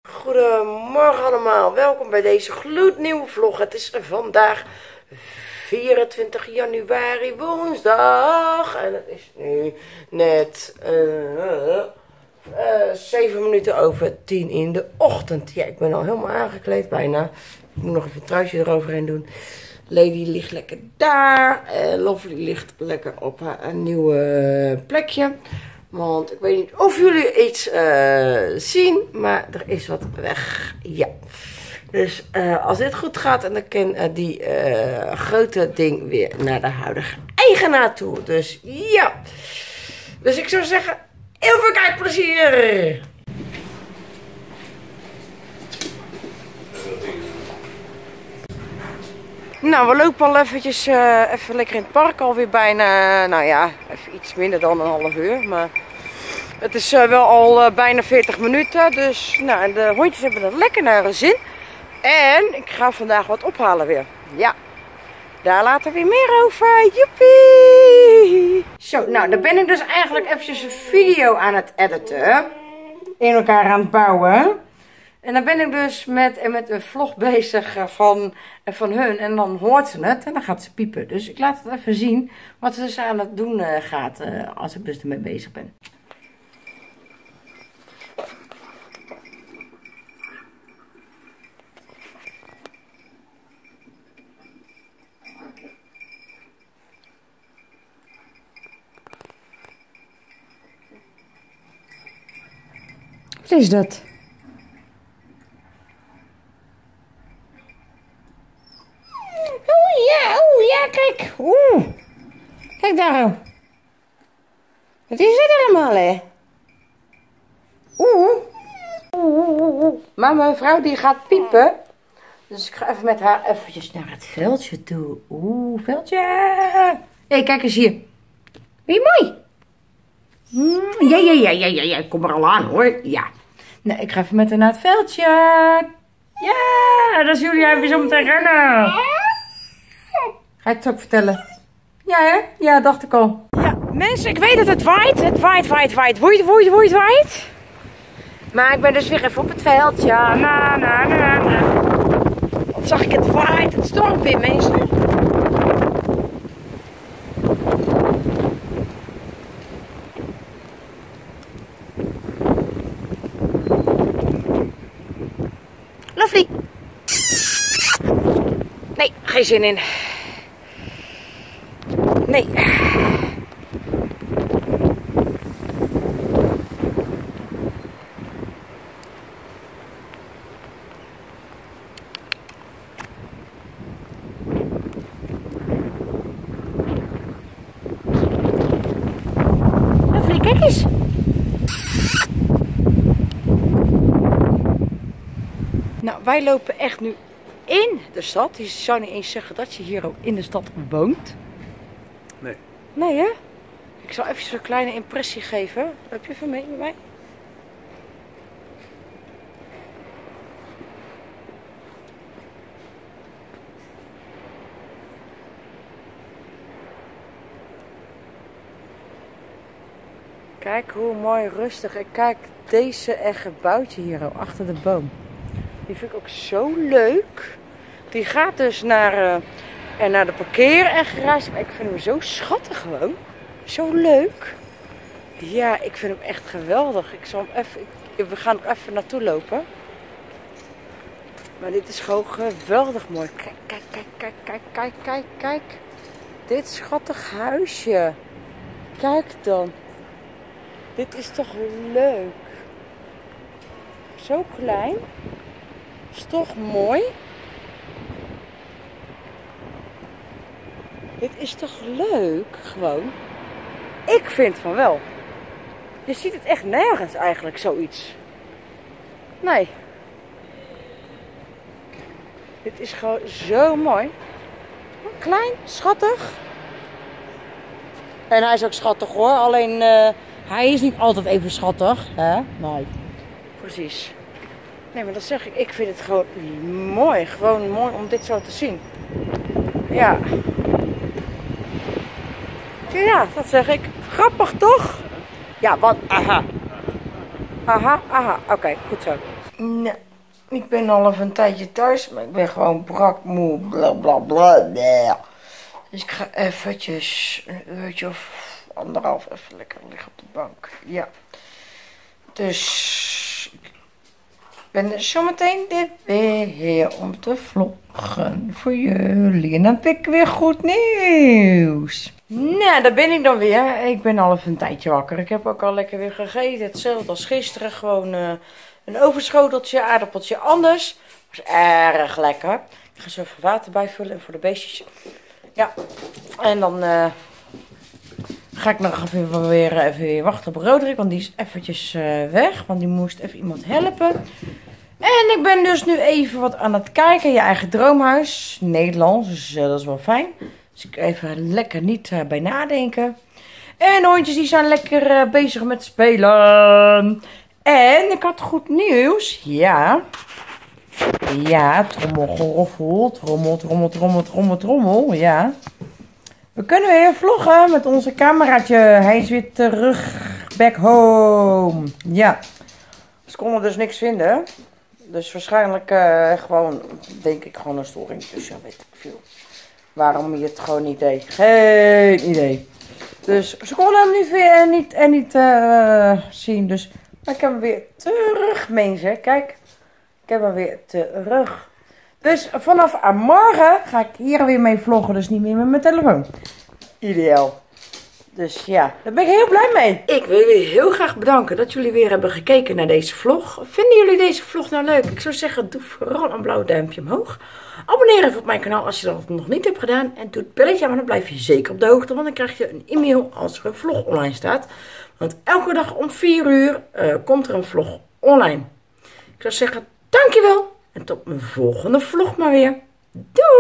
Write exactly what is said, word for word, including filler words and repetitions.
Goedemorgen allemaal, welkom bij deze gloednieuwe vlog. Het is vandaag vierentwintig januari, woensdag. En het is nu net uh, uh, zeven minuten over tien in de ochtend. Ja, ik ben al helemaal aangekleed bijna. Ik moet nog even een truitje eroverheen doen. Lady ligt lekker daar. En Lovely ligt lekker op haar nieuwe plekje. Want ik weet niet of jullie iets uh, zien, maar er is wat weg. Ja. Dus uh, als dit goed gaat, en dan kan uh, die uh, grote ding weer naar de huidige eigenaar toe. Dus ja. Dus ik zou zeggen, heel veel kijkplezier. Nou, we lopen al eventjes uh, even lekker in het park, alweer bijna, nou ja, even iets minder dan een half uur. Maar het is uh, wel al uh, bijna veertig minuten, dus nou, de hondjes hebben er lekker naar hun zin. En ik ga vandaag wat ophalen weer. Ja, daar later weer meer over. Joepie! Zo, nou, dan ben ik dus eigenlijk eventjes een video aan het editen. In elkaar aan het bouwen. En dan ben ik dus met, met een vlog bezig van, van hun. En dan hoort ze het en dan gaat ze piepen. Dus ik laat het even zien wat ze dus aan het doen uh, gaat uh, als ik dus ermee bezig ben. Wat is dat? Oeh, ja, oeh, ja, kijk. Oeh. Kijk daar. Wat is dat allemaal, hè? Oeh. Oeh, oeh, oeh. Maar mijn vrouw die gaat piepen. Dus ik ga even met haar eventjes naar het veldje toe. Oeh, veldje. Hé, hey, kijk eens hier. Ben je mooi? Mm, ja, ja, ja, ja, ja, ja. Kom er al aan, hoor. Ja. Nou, ik ga even met haar naar het veldje. Ja, dat is Julia even zo meteen rennen. Ga ik het ook vertellen? Ja, hè? Ja, dacht ik al. Ja, mensen, ik weet dat het waait. Het waait, waait, waait. Woeit, woeit, woeit, waait. Maar ik ben dus weer even op het veldje. Na, na, na, na. Wat zag ik, het waait. Het stormt weer, mensen. Lovely. Nee, geen zin in. Nee. Lovely, kijk eens. Nou, wij lopen echt nu in de stad. Je zou niet eens zeggen dat je hier ook in de stad woont. Nee. Nee, hè? Ik zal even zo'n kleine impressie geven. Heb je even mee met mij? Kijk hoe mooi rustig. En kijk deze echt gebouwtje hier achter de boom. Die vind ik ook zo leuk. Die gaat dus naar, uh, en naar de parkeer en garage. Maar ik vind hem zo schattig gewoon. Zo leuk. Ja, ik vind hem echt geweldig. Ik zal hem even, ik, we gaan er even naartoe lopen. Maar dit is gewoon geweldig mooi. Kijk, kijk, kijk, kijk, kijk, kijk, kijk, kijk. Dit schattig huisje. Kijk dan. Dit is toch leuk. Zo klein. Is toch mooi? Dit is toch leuk, gewoon? Ik vind van wel. Je ziet het echt nergens eigenlijk, zoiets. Nee. Dit is gewoon zo mooi. Klein, schattig. En hij is ook schattig hoor, alleen uh, hij is niet altijd even schattig. Hè? Nee. Precies. Nee, maar dat zeg ik, ik vind het gewoon mooi. Gewoon mooi om dit zo te zien. Ja. Ja, dat zeg ik. Grappig toch? Ja, wat? Aha. Aha, aha. Oké, okay, goed zo. Nee, ik ben al even een tijdje thuis, maar ik ben gewoon brak moe, bla bla bla. bla. Dus ik ga eventjes een uurtje of anderhalf even lekker liggen op de bank. Ja. Dus ik ben er zometeen weer om te vloggen voor jullie. En dan heb ik weer goed nieuws. Nou, daar ben ik dan weer. Ik ben al even een tijdje wakker. Ik heb ook al lekker weer gegeten. Hetzelfde als gisteren. Gewoon uh, een overschoteltje, aardappeltje anders. Was erg lekker. Ik ga zo even water bijvullen en voor de beestjes. Ja, en dan uh, ga ik nog even weer, even weer wachten op Roderick. Want die is eventjes uh, weg. Want die moest even iemand helpen. En ik ben dus nu even wat aan het kijken. Je eigen droomhuis. Nederlands. Dus uh, dat is wel fijn. Dus ik even lekker niet uh, bij nadenken. En de hondjes die zijn lekker uh, bezig met spelen. En ik had goed nieuws. Ja. Ja, trommelgeroffel. Trommel, trommel, trommel, trommel, trommel. Ja. We kunnen weer vloggen met onze cameraatje. Hij is weer terug. Back home. Ja. Ze konden dus niks vinden. Dus waarschijnlijk uh, gewoon, denk ik, gewoon een storing. Dus ja, weet ik veel. Waarom je het gewoon niet deed. Geen idee. Dus ze konden hem niet, en niet, en niet uh, zien. Dus, maar ik heb hem weer terug, mensen. Kijk. Ik heb hem weer terug. Dus vanaf morgen ga ik hier weer mee vloggen. Dus niet meer met mijn telefoon. Ideaal. Dus ja, daar ben ik heel blij mee. Ik wil jullie heel graag bedanken dat jullie weer hebben gekeken naar deze vlog. Vinden jullie deze vlog nou leuk? Ik zou zeggen, doe vooral een blauw duimpje omhoog. Abonneer even op mijn kanaal als je dat nog niet hebt gedaan. En doe het belletje aan, maar dan blijf je zeker op de hoogte. Want dan krijg je een e-mail als er een vlog online staat. Want elke dag om vier uur uh, komt er een vlog online. Ik zou zeggen, dankjewel. En tot mijn volgende vlog maar weer. Doei!